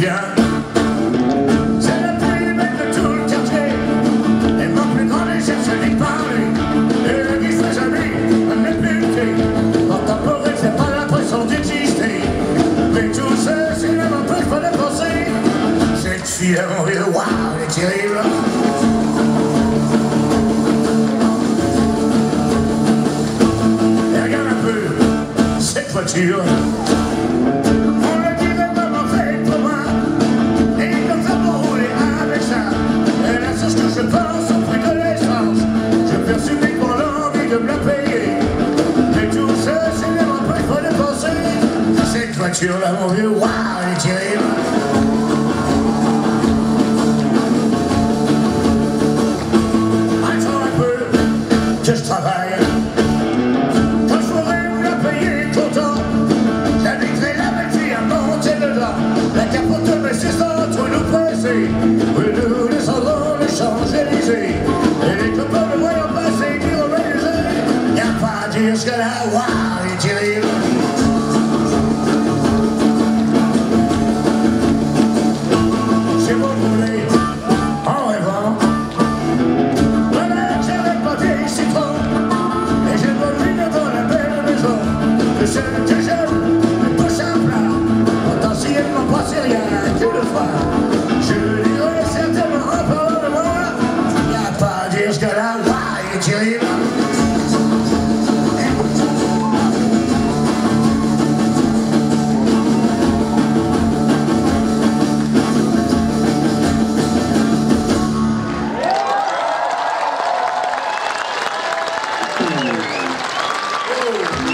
viens. C'est la plus belle de tout le quartier. Et ma plus grande et cherche à lui parler. Et le qui fait jamais un impunité. Contemporain, c'est pas l'impression d'exister. Mais tout ça, c'est la même chose, pas de penser. Cette fille a envie de wow, elle est terrible. Et regarde un peu cette voiture. Voiture là mon vieux, waouh, elle est terrible. Attends un peu que je travaille. Quand je pourrais vous la payer content, j'habiterai la belle fille à monter dedans. La capote de mes 6 ans, tout nous presser. Oui, nous descendrons les Champs-Élysées. Et les copains me voyant passer, diront baiser. Y'a pas à dire ce que là, waouh, elle est terrible. Terrible. Oh.